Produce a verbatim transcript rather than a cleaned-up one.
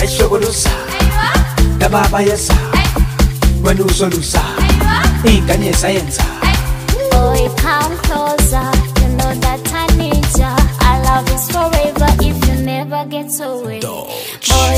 Eshokolusa Dababa yesa Wenuso lusa Inganye sayenza. Boy, come closer. You know that I need ya. Our love is forever if you never get away. Boy,